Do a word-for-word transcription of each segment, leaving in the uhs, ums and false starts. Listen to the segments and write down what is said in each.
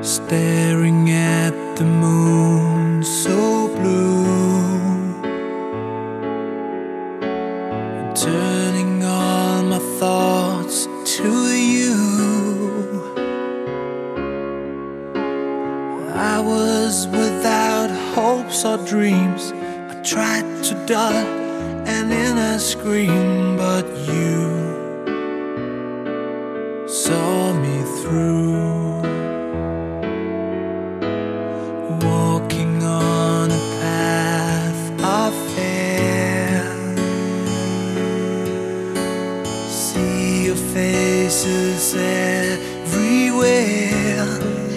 staring at the moon so blue, turning all my thoughts to you. I was without hopes or dreams. I tried to dull an inner scream, but you saw me through. Walking on a path of fear, see your faces everywhere.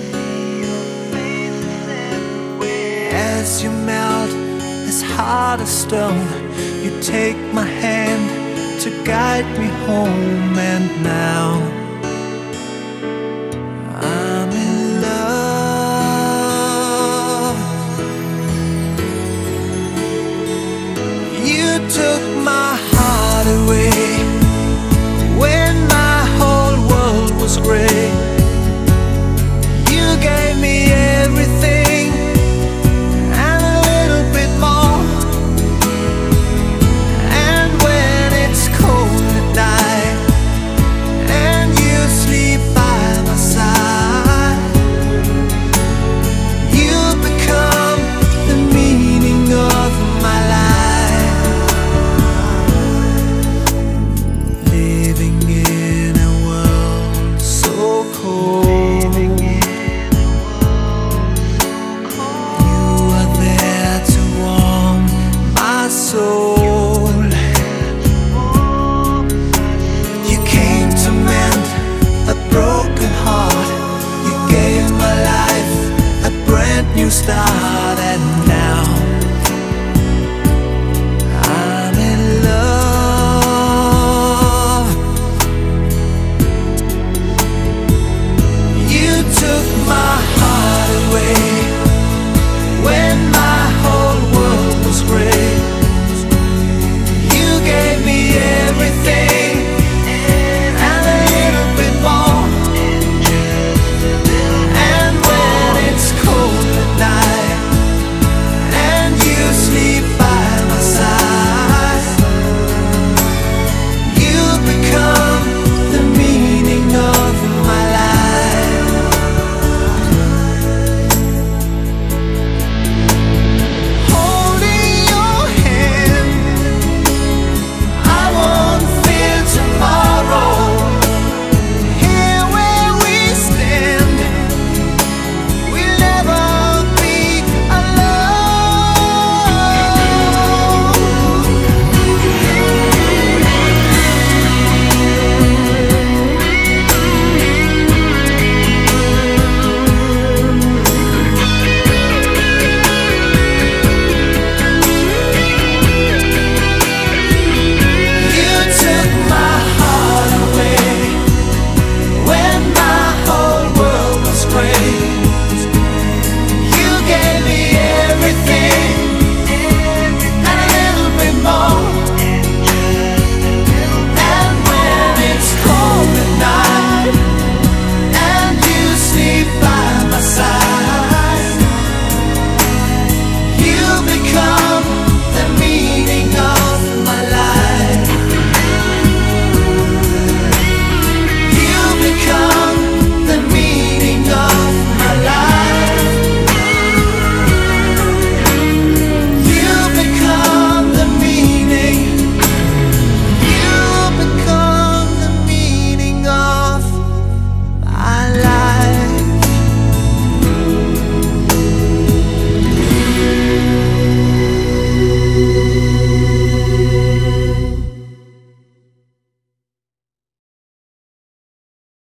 As you melt this heart of stone, you take my hand to guide me home. And now